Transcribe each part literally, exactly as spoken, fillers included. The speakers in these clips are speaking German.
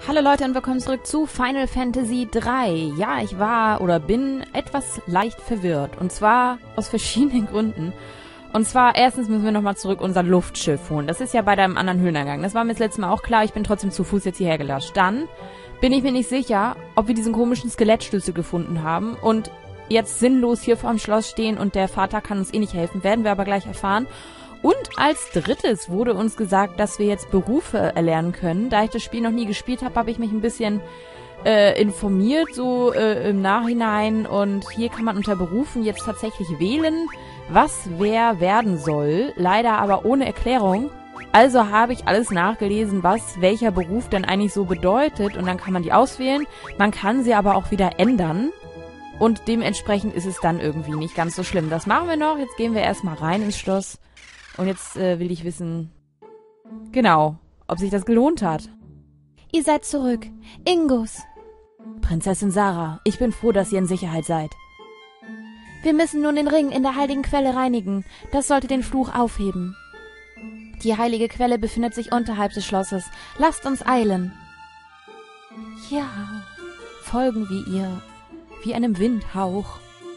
Hallo Leute und willkommen zurück zu Final Fantasy drei. Ja, ich war oder bin etwas leicht verwirrt. Und zwar aus verschiedenen Gründen. Und zwar, erstens müssen wir nochmal zurück unser Luftschiff holen. Das ist ja bei deinem anderen Höhleneingang. Das war mir das letzte Mal auch klar. Ich bin trotzdem zu Fuß jetzt hierher gelatscht. Dann bin ich mir nicht sicher, ob wir diesen komischen Skelettschlüssel gefunden haben. Und jetzt sinnlos hier vorm Schloss stehen und der Vater kann uns eh nicht helfen. Werden wir aber gleich erfahren. Und als drittes wurde uns gesagt, dass wir jetzt Berufe erlernen können. Da ich das Spiel noch nie gespielt habe, habe ich mich ein bisschen äh, informiert, so äh, im Nachhinein. Und hier kann man unter Berufen jetzt tatsächlich wählen, was wer werden soll. Leider aber ohne Erklärung. Also habe ich alles nachgelesen, was welcher Beruf denn eigentlich so bedeutet. Und dann kann man die auswählen. Man kann sie aber auch wieder ändern. Und dementsprechend ist es dann irgendwie nicht ganz so schlimm. Das machen wir noch. Jetzt gehen wir erstmal rein ins Schloss. Und jetzt äh, will ich wissen, genau, ob sich das gelohnt hat. Ihr seid zurück. Ingus. Prinzessin Sarah, ich bin froh, dass ihr in Sicherheit seid. Wir müssen nun den Ring in der heiligen Quelle reinigen. Das sollte den Fluch aufheben. Die heilige Quelle befindet sich unterhalb des Schlosses. Lasst uns eilen. Ja, folgen wir ihr, wie einem Windhauch.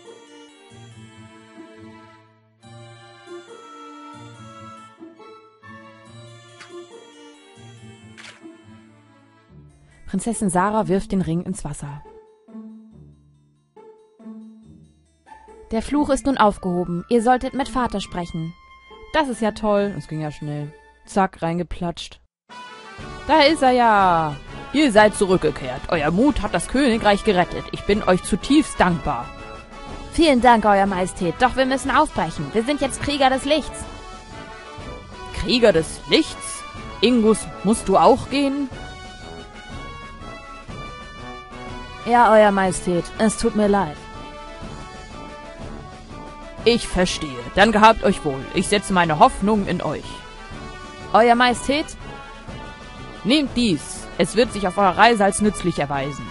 Prinzessin Sarah wirft den Ring ins Wasser. Der Fluch ist nun aufgehoben. Ihr solltet mit Vater sprechen. Das ist ja toll. Das ging ja schnell. Zack, reingeplatscht. Da ist er ja. Ihr seid zurückgekehrt. Euer Mut hat das Königreich gerettet. Ich bin euch zutiefst dankbar. Vielen Dank, Euer Majestät. Doch wir müssen aufbrechen. Wir sind jetzt Krieger des Lichts. Krieger des Lichts? Ingus, musst du auch gehen? Ja, Euer Majestät, es tut mir leid. Ich verstehe. Dann gehabt euch wohl. Ich setze meine Hoffnung in euch. Euer Majestät? Nehmt dies. Es wird sich auf eurer Reise als nützlich erweisen.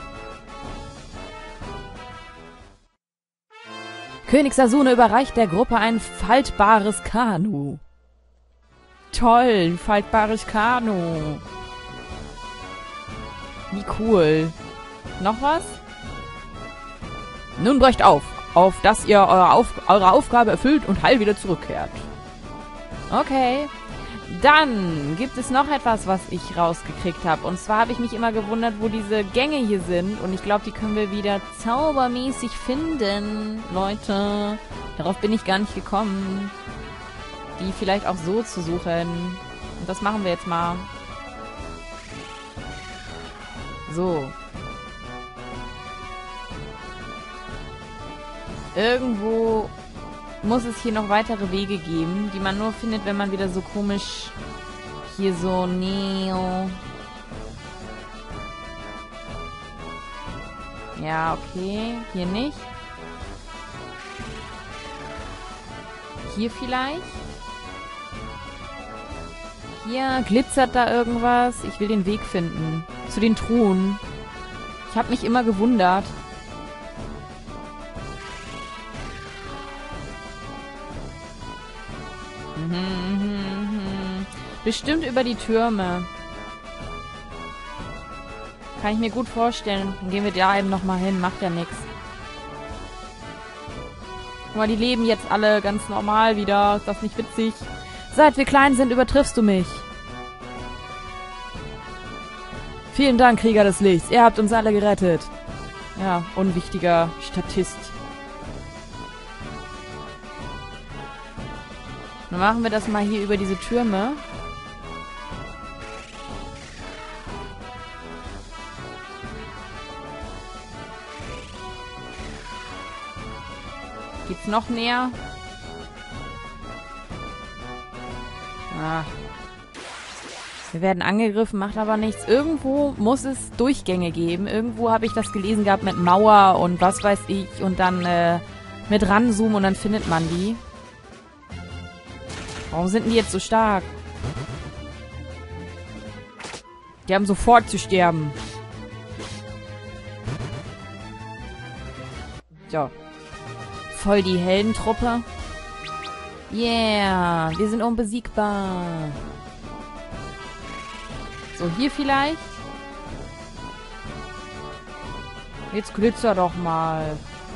König Sasune überreicht der Gruppe ein faltbares Kanu. Toll, ein faltbares Kanu. Wie cool. Noch was? Nun brecht auf, auf dass ihr eure, auf eure Aufgabe erfüllt und heil wieder zurückkehrt. Okay. Dann gibt es noch etwas, was ich rausgekriegt habe. Und zwar habe ich mich immer gewundert, wo diese Gänge hier sind. Und ich glaube, die können wir wieder zaubermäßig finden. Leute, darauf bin ich gar nicht gekommen. Die vielleicht auch so zu suchen. Und das machen wir jetzt mal. So. Irgendwo muss es hier noch weitere Wege geben, die man nur findet, wenn man wieder so komisch hier so Neo. Ja, okay. Hier nicht. Hier vielleicht. Hier glitzert da irgendwas. Ich will den Weg finden. Zu den Truhen. Ich habe mich immer gewundert. Bestimmt über die Türme. Kann ich mir gut vorstellen. Dann gehen wir da eben nochmal hin. Macht ja nichts. Guck mal, die leben jetzt alle ganz normal wieder. Ist das nicht witzig? Seit wir klein sind, übertriffst du mich. Vielen Dank, Krieger des Lichts. Ihr habt uns alle gerettet. Ja, unwichtiger Statist. Dann machen wir das mal hier über diese Türme. Geht's noch näher? Ah. Wir werden angegriffen, macht aber nichts. Irgendwo muss es Durchgänge geben. Irgendwo habe ich das gelesen gehabt mit Mauer und was weiß ich. Und dann äh, mit ranzoomen und dann findet man die. Warum sind die jetzt so stark? Die haben sofort zu sterben. So. Voll die Heldentruppe. Yeah, wir sind unbesiegbar. So, hier vielleicht. Jetzt glitzer doch mal.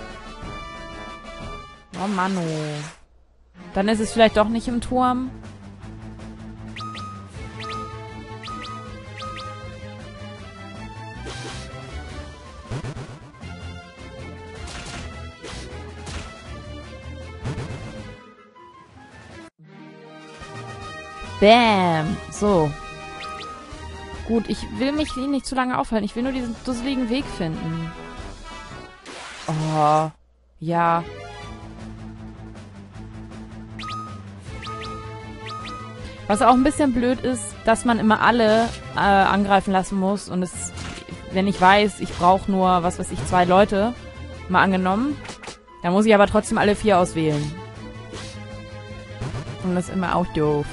Oh Mann, oh. Dann ist es vielleicht doch nicht im Turm. Bam. So. Gut, ich will mich nicht zu lange aufhalten. Ich will nur diesen dusseligen Weg finden. Oh. Ja. Was auch ein bisschen blöd ist, dass man immer alle äh, angreifen lassen muss. Und es, wenn ich weiß, ich brauche nur, was weiß ich, zwei Leute, mal angenommen, dann muss ich aber trotzdem alle vier auswählen. Und das ist immer auch doof.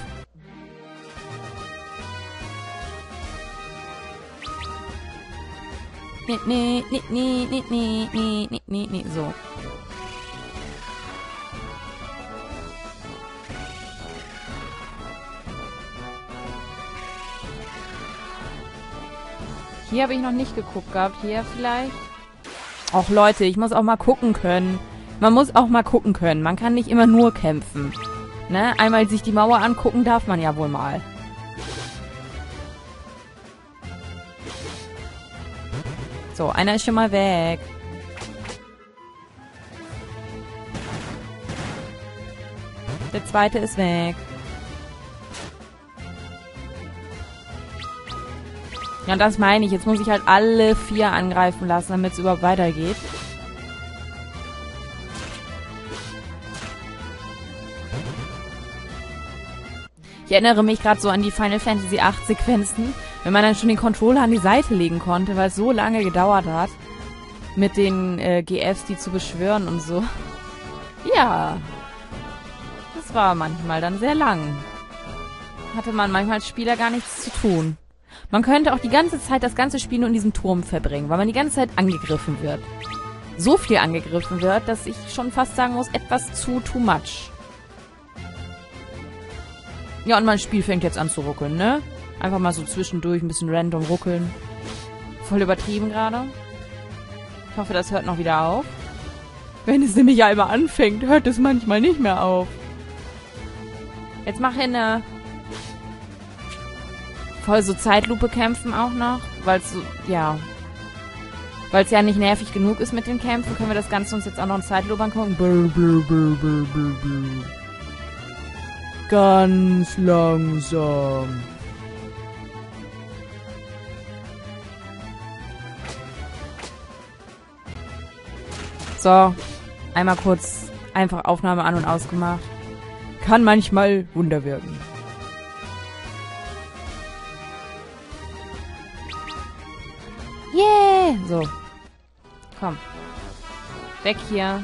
Nee, nee, nee, nee, nee, nee, nee, nee, nee, nee, so. Hier habe ich noch nicht geguckt gehabt. Hier vielleicht. Och Leute, ich muss auch mal gucken können. Man muss auch mal gucken können. Man kann nicht immer nur kämpfen. Ne? Einmal sich die Mauer angucken darf man ja wohl mal. So, einer ist schon mal weg. Der zweite ist weg. Ja, das meine ich. Jetzt muss ich halt alle vier angreifen lassen, damit es überhaupt weitergeht. Ich erinnere mich gerade so an die Final Fantasy acht Sequenzen, wenn man dann schon den Controller an die Seite legen konnte, weil es so lange gedauert hat, mit den äh, G Fs, die zu beschwören und so. Ja, das war manchmal dann sehr lang. Hatte man manchmal als Spieler gar nichts zu tun. Man könnte auch die ganze Zeit das ganze Spiel nur in diesem Turm verbringen, weil man die ganze Zeit angegriffen wird. So viel angegriffen wird, dass ich schon fast sagen muss, etwas zu too much. Ja, und mein Spiel fängt jetzt an zu ruckeln, ne? Einfach mal so zwischendurch ein bisschen random ruckeln. Voll übertrieben gerade. Ich hoffe, das hört noch wieder auf. Wenn es nämlich einmal anfängt, hört es manchmal nicht mehr auf. Jetzt mach hinne. Voll so Zeitlupe kämpfen auch noch. Weil es so, ja. Weil es ja nicht nervig genug ist mit den Kämpfen, können wir das Ganze uns jetzt auch noch in Zeitlupe angucken. Brr, brr, brr, brr, brr, brr. Ganz langsam. So, einmal kurz einfach Aufnahme an- und ausgemacht. Kann manchmal Wunder wirken. Yeah! So. Komm. Weg hier.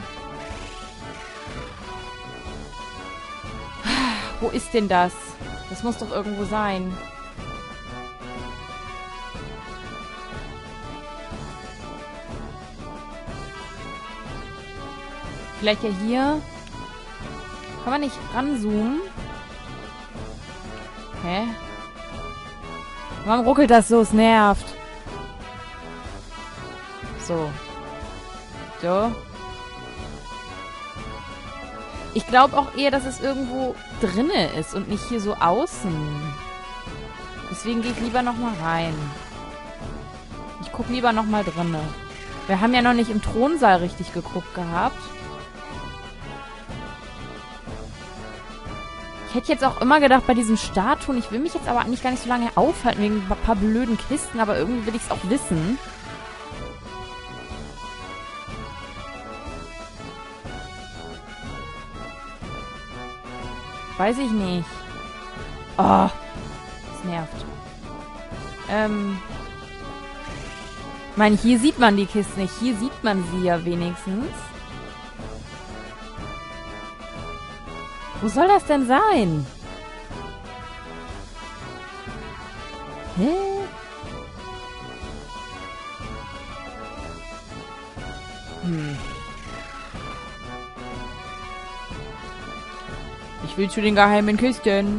Wo ist denn das? Das muss doch irgendwo sein. Vielleicht ja hier. Kann man nicht ranzoomen? Hä? Warum ruckelt das so? Es nervt. So. So. Ich glaube auch eher, dass es irgendwo drinne ist und nicht hier so außen. Deswegen gehe ich lieber nochmal rein. Ich gucke lieber nochmal drinne. Wir haben ja noch nicht im Thronsaal richtig geguckt gehabt. Ich hätte jetzt auch immer gedacht, bei diesen Statuen, ich will mich jetzt aber eigentlich gar nicht so lange aufhalten, wegen ein paar blöden Kisten, aber irgendwie will ich es auch wissen. Weiß ich nicht. Oh, das nervt. Ähm. Ich meine, hier sieht man die Kisten nicht. Hier sieht man sie ja wenigstens. Wo soll das denn sein? Hä? Hm. Ich will zu den geheimen Kisten.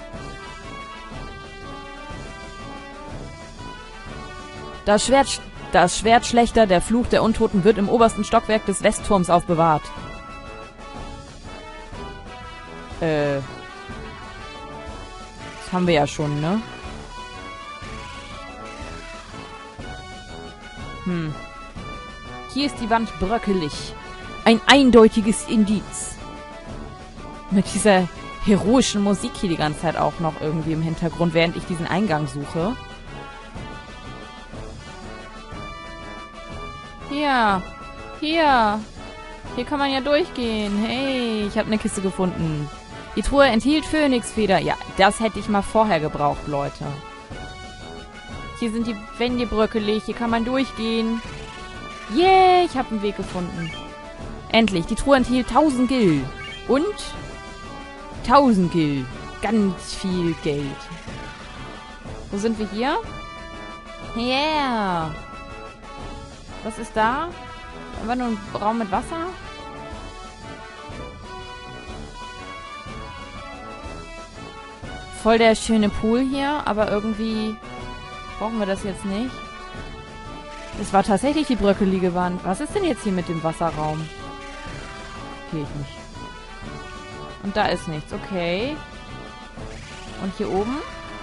Das Schwert, Das Schwert schlechter, der Fluch der Untoten wird im obersten Stockwerk des Westturms aufbewahrt. Äh. Das haben wir ja schon, ne? Hm. Hier ist die Wand bröckelig. Ein eindeutiges Indiz. Mit dieser heroischen Musik hier die ganze Zeit auch noch irgendwie im Hintergrund, während ich diesen Eingang suche. Hier. Hier. Hier kann man ja durchgehen. Hey, ich habe eine Kiste gefunden. Die Truhe enthielt Phönixfeder. Ja, das hätte ich mal vorher gebraucht, Leute. Hier sind die Wände bröckelig. Hier kann man durchgehen. Yay, ich habe einen Weg gefunden. Endlich. Die Truhe enthielt tausend Gil. Und tausend Gil. Ganz viel Geld. Wo sind wir hier? Yeah. Was ist da? Einfach nur ein Raum mit Wasser? Voll der schöne Pool hier, aber irgendwie brauchen wir das jetzt nicht. Es war tatsächlich die bröckelige Wand. Was ist denn jetzt hier mit dem Wasserraum? Gehe ich nicht. Und da ist nichts. Okay. Und hier oben?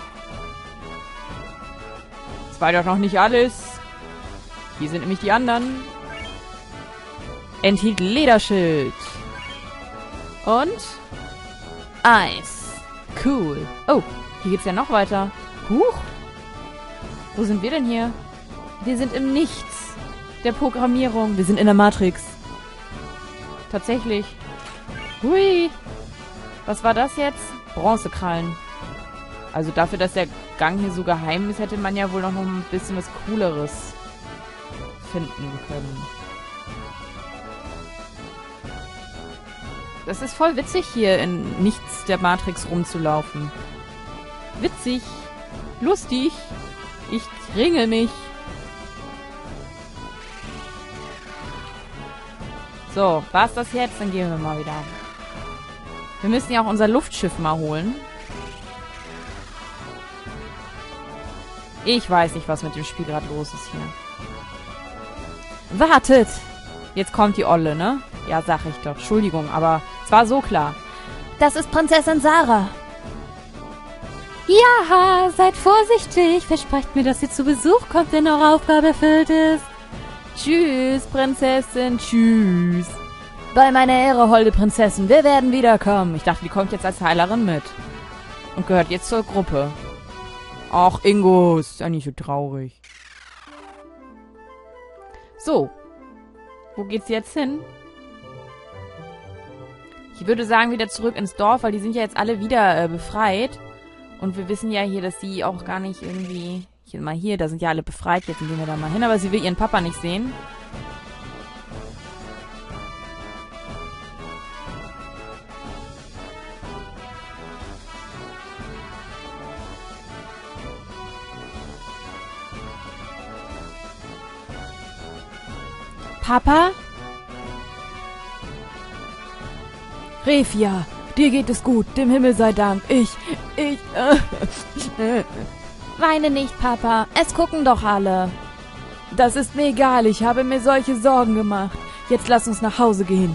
Das war doch noch nicht alles. Hier sind nämlich die anderen. Enthielt Lederschild. Und Eis. Cool. Oh, hier geht's ja noch weiter. Huch. Wo sind wir denn hier? Wir sind im Nichts der Programmierung. Wir sind in der Matrix. Tatsächlich. Hui. Was war das jetzt? Bronzekrallen. Also dafür, dass der Gang hier so geheim ist, hätte man ja wohl noch ein bisschen was Cooleres finden können. Das ist voll witzig, hier in Nichts der Matrix rumzulaufen. Witzig. Lustig. Ich ringe mich. So, war's das jetzt? Dann gehen wir mal wieder. Wir müssen ja auch unser Luftschiff mal holen. Ich weiß nicht, was mit dem Spiel gerade los ist hier. Wartet! Jetzt kommt die Olle, ne? Ja, sag ich doch. Entschuldigung, aber es war so klar. Das ist Prinzessin Sarah. Ja, seid vorsichtig. Versprecht mir, dass ihr zu Besuch kommt, wenn eure Aufgabe erfüllt ist. Tschüss, Prinzessin. Tschüss. Bei meiner Ehre, holde Prinzessin, wir werden wiederkommen. Ich dachte, die kommt jetzt als Heilerin mit. Und gehört jetzt zur Gruppe. Ach, Ingo, ist ja nicht so traurig. So. Wo geht's jetzt hin? Ich würde sagen, wieder zurück ins Dorf, weil die sind ja jetzt alle wieder äh, befreit. Und wir wissen ja hier, dass sie auch gar nicht irgendwie... Hier mal hier, da sind ja alle befreit. Jetzt gehen wir da mal hin, aber sie will ihren Papa nicht sehen. Papa? Refia, dir geht es gut, dem Himmel sei Dank. Ich, ich, äh, Weine nicht, Papa. Es gucken doch alle. Das ist mir egal, ich habe mir solche Sorgen gemacht. Jetzt lass uns nach Hause gehen.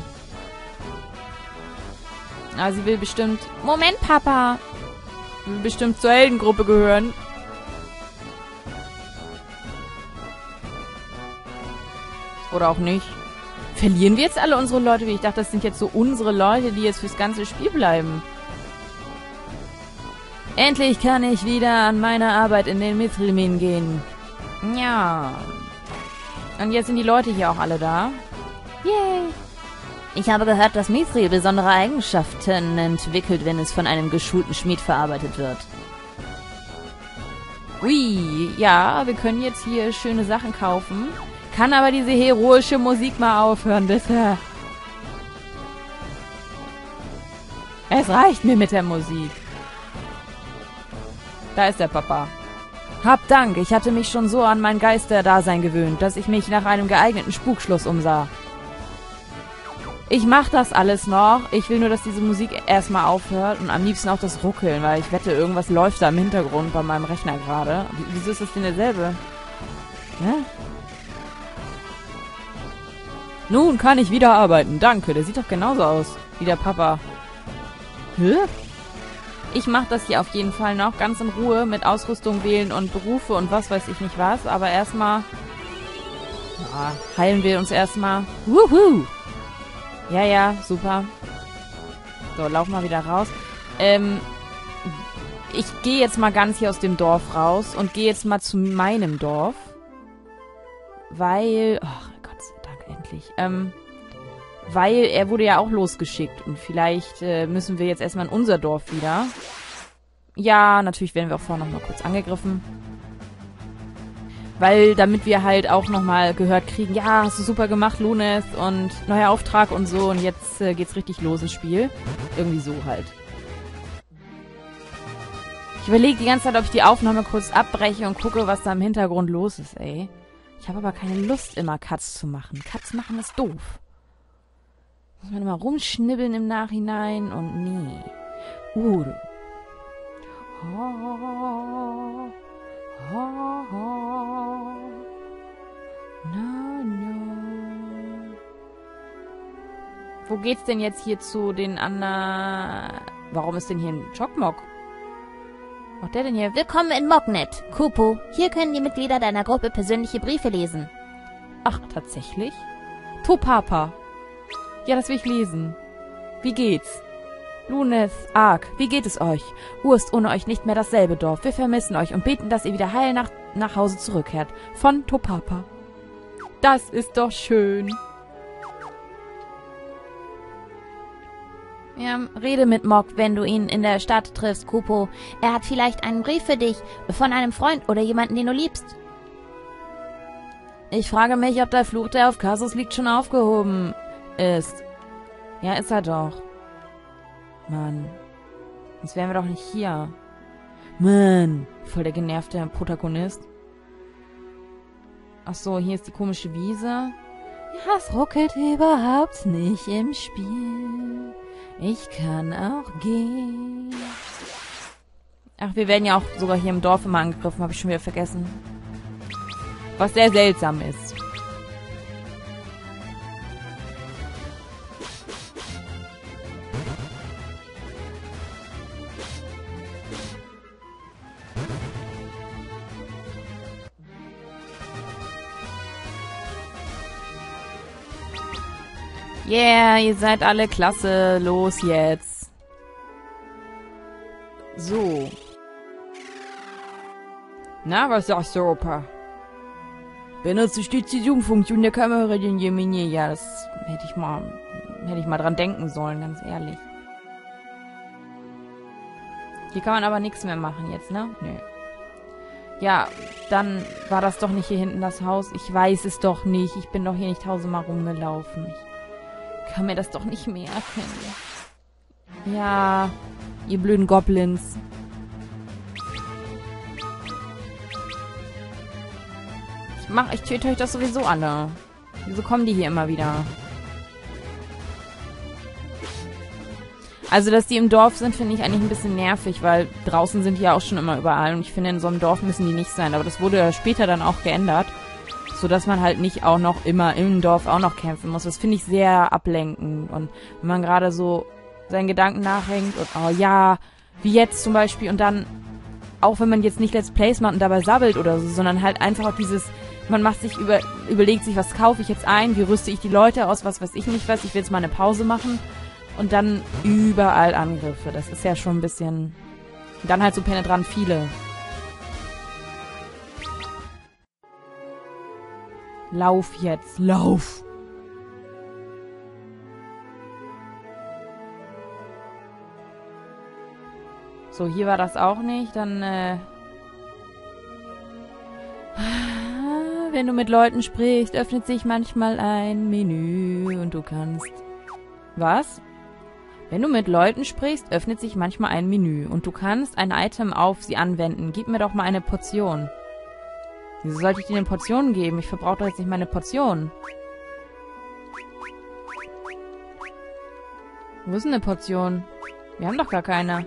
Ah, sie will bestimmt... Moment, Papa. Sie will bestimmt zur Heldengruppe gehören. Oder auch nicht. Verlieren wir jetzt alle unsere Leute? Ich dachte, das sind jetzt so unsere Leute, die jetzt fürs ganze Spiel bleiben. Endlich kann ich wieder an meine Arbeit in den Mithril-Minen gehen. Ja. Und jetzt sind die Leute hier auch alle da. Yay. Ich habe gehört, dass Mithril besondere Eigenschaften entwickelt, wenn es von einem geschulten Schmied verarbeitet wird. Ui, ja, wir können jetzt hier schöne Sachen kaufen. Kann aber diese heroische Musik mal aufhören, bitte. Es reicht mir mit der Musik. Da ist der Papa. Hab Dank, ich hatte mich schon so an mein Geisterdasein gewöhnt, dass ich mich nach einem geeigneten Spukschluss umsah. Ich mach das alles noch. Ich will nur, dass diese Musik erstmal aufhört und am liebsten auch das Ruckeln, weil ich wette, irgendwas läuft da im Hintergrund bei meinem Rechner gerade. Wieso ist das denn derselbe? Ne? Nun kann ich wieder arbeiten. Danke. Der sieht doch genauso aus wie der Papa. Hä? Ich mache das hier auf jeden Fall noch ganz in Ruhe mit Ausrüstung wählen und Berufe und was weiß ich nicht was. Aber erstmal ja, heilen wir uns erstmal. Wuhu! Ja, ja, super. So, lauf mal wieder raus. Ähm, ich gehe jetzt mal ganz hier aus dem Dorf raus und gehe jetzt mal zu meinem Dorf. Weil, ach Gott sei Dank, endlich. Ähm, weil er wurde ja auch losgeschickt und vielleicht äh, müssen wir jetzt erstmal in unser Dorf wieder. Ja, natürlich werden wir auch vorher nochmal kurz angegriffen. Weil, damit wir halt auch nochmal gehört kriegen, ja, hast du super gemacht, Lunes, und neuer Auftrag und so, und jetzt äh, geht's richtig los ins Spiel. Irgendwie so halt. Ich überlege die ganze Zeit, ob ich die Aufnahme kurz abbreche und gucke, was da im Hintergrund los ist, ey. Ich habe aber keine Lust, immer Cuts zu machen. Cuts machen ist doof. Muss man immer rumschnibbeln im Nachhinein und nee. Uh. Oh. Oh, oh. No, no. Wo geht's denn jetzt hier zu den anderen... Warum ist denn hier ein Chokmok? Was macht der denn hier? Willkommen in Mognet, Kupo. Hier können die Mitglieder deiner Gruppe persönliche Briefe lesen. Ach, tatsächlich? Topapa. Ja, das will ich lesen. Wie geht's? Lunes, Ark, wie geht es euch? Ur ist ohne euch nicht mehr dasselbe Dorf. Wir vermissen euch und beten, dass ihr wieder heil nach, nach Hause zurückkehrt. Von Topapa. Das ist doch schön. Ja, rede mit Mog, wenn du ihn in der Stadt triffst, Kupo. Er hat vielleicht einen Brief für dich von einem Freund oder jemanden, den du liebst. Ich frage mich, ob der Fluch, der auf Kasus liegt, schon aufgehoben ist. Ja, ist er doch. Mann. Sonst wären wir doch nicht hier. Mann. Voll der genervte Protagonist. Ach so, hier ist die komische Wiese. Ja, es ruckelt überhaupt nicht im Spiel. Ich kann auch gehen. Ach, wir werden ja auch sogar hier im Dorf immer angegriffen, habe ich schon wieder vergessen. Was sehr seltsam ist. Yeah, ihr seid alle klasse. Los jetzt. So. Na, was sagst du, Opa? Benutze stets die Zoom-Funktion der Kamera, den Gemini. Ja, das hätte ich mal, hätte ich mal dran denken sollen, ganz ehrlich. Hier kann man aber nichts mehr machen jetzt, ne? Nö. Ja, dann war das doch nicht hier hinten das Haus. Ich weiß es doch nicht. Ich bin doch hier nicht tausendmal rumgelaufen. Ich kann mir das doch nicht merken. Ja, ihr blöden Goblins. Ich mach, ich töte euch das sowieso alle. Wieso kommen die hier immer wieder? Also, dass die im Dorf sind, finde ich eigentlich ein bisschen nervig, weil draußen sind die ja auch schon immer überall. Und ich finde, in so einem Dorf müssen die nicht sein. Aber das wurde ja später dann auch geändert. Sodass man halt nicht auch noch immer im Dorf auch noch kämpfen muss. Das finde ich sehr ablenkend. Und wenn man gerade so seinen Gedanken nachhängt und, oh ja, wie jetzt zum Beispiel. Und dann, auch wenn man jetzt nicht Let's Plays macht und dabei sabbelt oder so, sondern halt einfach auch dieses, man macht sich über, überlegt sich, was kaufe ich jetzt ein, wie rüste ich die Leute aus, was weiß ich nicht was. Ich will jetzt mal eine Pause machen. Und dann überall Angriffe. Das ist ja schon ein bisschen... Dann halt so penetrant viele. Lauf jetzt, lauf! So, hier war das auch nicht. Dann, äh... wenn du mit Leuten sprichst, öffnet sich manchmal ein Menü und du kannst... Was? Wenn du mit Leuten sprichst, öffnet sich manchmal ein Menü und du kannst ein Item auf sie anwenden. Gib mir doch mal eine Portion. Wieso sollte ich dir eine Portion geben? Ich verbrauche doch jetzt nicht meine Portion. Wo ist denn eine Portion? Wir haben doch gar keine.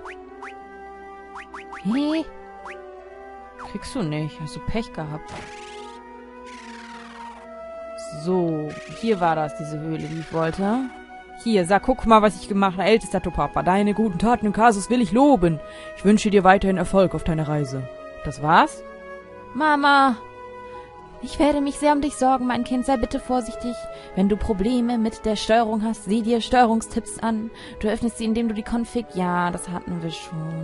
Hey. Kriegst du nicht. Hast du Pech gehabt. So, hier war das, diese Höhle, die ich wollte. Hier, sag, guck mal, was ich gemacht habe, ältester Topapa. Deine guten Taten im Kasus will ich loben. Ich wünsche dir weiterhin Erfolg auf deiner Reise. Das war's? Mama, ich werde mich sehr um dich sorgen, mein Kind. Sei bitte vorsichtig. Wenn du Probleme mit der Steuerung hast, sieh dir Steuerungstipps an. Du öffnest sie, indem du die Config... Ja, das hatten wir schon.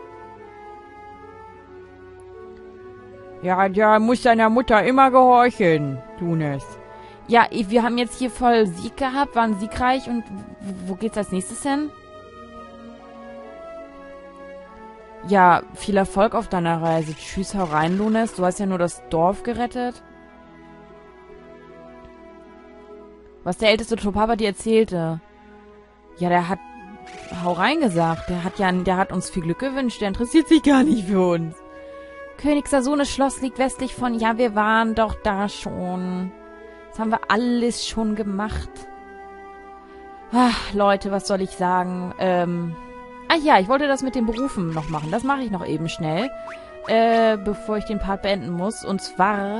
Ja, ja, muss deiner Mutter immer gehorchen, Lunes. Ja, wir haben jetzt hier voll Sieg gehabt, waren siegreich und wo geht's als nächstes hin? Ja, viel Erfolg auf deiner Reise. Tschüss, hau rein, Lunes. Du hast ja nur das Dorf gerettet. Was der älteste Topapa dir erzählte. Ja, der hat hau rein gesagt. Der hat ja, der hat uns viel Glück gewünscht. Der interessiert sich gar nicht für uns. König Sasones Schloss liegt westlich von... Ja, wir waren doch da schon... Das haben wir alles schon gemacht. Ach, Leute, was soll ich sagen? Ähm, ach ja, ich wollte das mit den Berufen noch machen. Das mache ich noch eben schnell, äh, bevor ich den Part beenden muss. Und zwar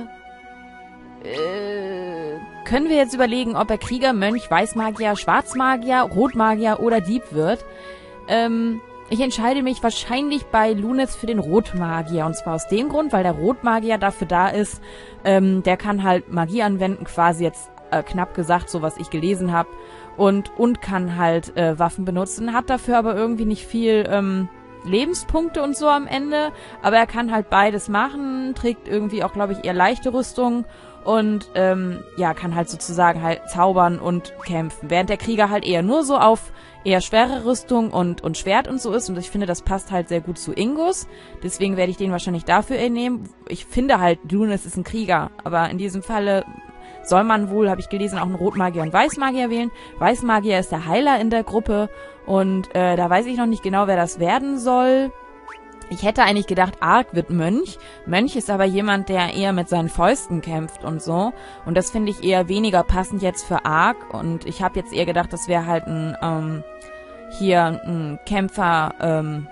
äh, können wir jetzt überlegen, ob er Krieger, Mönch, Weißmagier, Schwarzmagier, Rotmagier oder Dieb wird. Ähm, ich entscheide mich wahrscheinlich bei Lunes für den Rotmagier. Und zwar aus dem Grund, weil der Rotmagier dafür da ist, ähm, der kann halt Magie anwenden, quasi jetzt äh, knapp gesagt, so was ich gelesen habe. Und, und kann halt äh, Waffen benutzen, hat dafür aber irgendwie nicht viel ähm, Lebenspunkte und so am Ende. Aber er kann halt beides machen, trägt irgendwie auch, glaube ich, eher leichte Rüstung. Und ähm, ja, kann halt sozusagen halt zaubern und kämpfen. Während der Krieger halt eher nur so auf eher schwere Rüstung und, und Schwert und so ist. Und ich finde, das passt halt sehr gut zu Ingus. Deswegen werde ich den wahrscheinlich dafür nehmen. Ich finde halt, Lunes ist ein Krieger. Aber in diesem Falle soll man wohl, habe ich gelesen, auch einen Rotmagier und Weißmagier wählen. Weißmagier ist der Heiler in der Gruppe. Und äh, da weiß ich noch nicht genau, wer das werden soll. Ich hätte eigentlich gedacht, Ark wird Mönch. Mönch ist aber jemand, der eher mit seinen Fäusten kämpft und so. Und das finde ich eher weniger passend jetzt für Ark. Und ich habe jetzt eher gedacht, das wäre halt ein, ähm, hier ein Kämpfer ähm,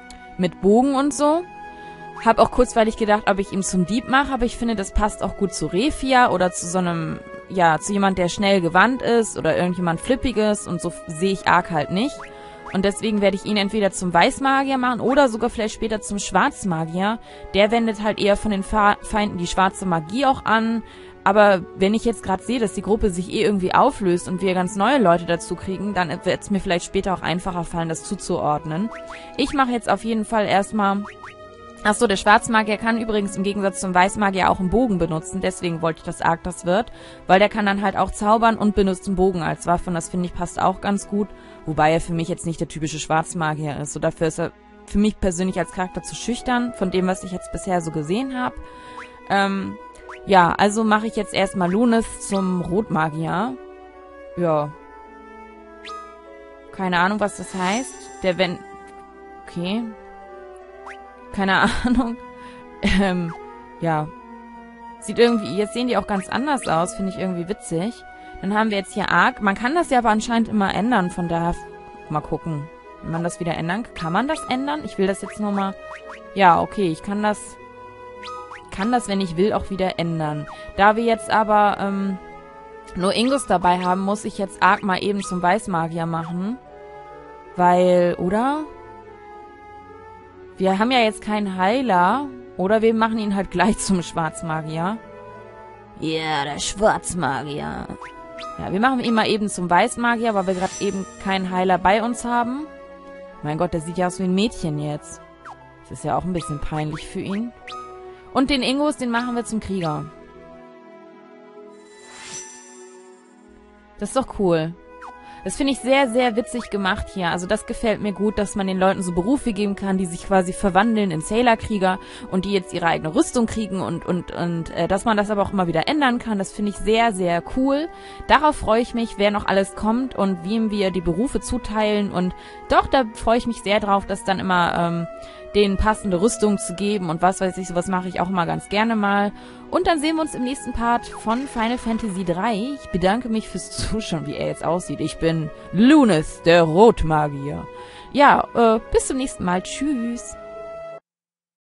mit Bogen und so. Hab auch kurzweilig gedacht, ob ich ihn zum Dieb mache, aber ich finde, das passt auch gut zu Refia oder zu so einem, ja, zu jemand, der schnell gewandt ist oder irgendjemand Flippiges. Und so sehe ich Ark halt nicht. Und deswegen werde ich ihn entweder zum Weißmagier machen oder sogar vielleicht später zum Schwarzmagier. Der wendet halt eher von den Fa- Feinden die schwarze Magie auch an. Aber wenn ich jetzt gerade sehe, dass die Gruppe sich eh irgendwie auflöst und wir ganz neue Leute dazu kriegen, dann wird es mir vielleicht später auch einfacher fallen, das zuzuordnen. Ich mache jetzt auf jeden Fall erstmal... Achso, der Schwarzmagier kann übrigens im Gegensatz zum Weißmagier auch einen Bogen benutzen. Deswegen wollte ich, dass Ark das wird. Weil der kann dann halt auch zaubern und benutzt einen Bogen als Waffe. Und das finde ich passt auch ganz gut. Wobei er für mich jetzt nicht der typische Schwarzmagier ist. So dafür ist er für mich persönlich als Charakter zu schüchtern. Von dem, was ich jetzt bisher so gesehen habe. Ähm, ja, also mache ich jetzt erstmal Lunes zum Rotmagier. Ja. Keine Ahnung, was das heißt. Der wenn... Okay... Keine Ahnung. Ähm, ja. Sieht irgendwie, jetzt sehen die auch ganz anders aus, finde ich irgendwie witzig. Dann haben wir jetzt hier Ark. Man kann das ja aber anscheinend immer ändern, von daher mal gucken. Wenn man das wieder ändern kann. Kann man das ändern? Ich will das jetzt nur mal... Ja, okay, ich kann das... Kann das, wenn ich will, auch wieder ändern. Da wir jetzt aber ähm, nur Ingus dabei haben, muss ich jetzt Ark mal eben zum Weißmagier machen. Weil, oder... Wir haben ja jetzt keinen Heiler. Oder wir machen ihn halt gleich zum Schwarzmagier. Ja, yeah, der Schwarzmagier. Ja, wir machen ihn mal eben zum Weißmagier, weil wir gerade eben keinen Heiler bei uns haben. Mein Gott, der sieht ja aus wie ein Mädchen jetzt. Das ist ja auch ein bisschen peinlich für ihn. Und den Ingus, den machen wir zum Krieger. Das ist doch cool. Das finde ich sehr, sehr witzig gemacht hier. Also das gefällt mir gut, dass man den Leuten so Berufe geben kann, die sich quasi verwandeln in Sailor-Krieger und die jetzt ihre eigene Rüstung kriegen und und und äh, dass man das aber auch immer wieder ändern kann. Das finde ich sehr, sehr cool. Darauf freue ich mich, wer noch alles kommt und wem wir die Berufe zuteilen. Und doch, da freue ich mich sehr drauf, dass dann immer ähm, denen passende Rüstung zu geben und was weiß ich, sowas mache ich auch immer ganz gerne mal. Und dann sehen wir uns im nächsten Part von Final Fantasy drei. Ich bedanke mich fürs Zuschauen, wie er jetzt aussieht. Ich bin Lunes, der Rotmagier. Ja, äh, bis zum nächsten Mal. Tschüss.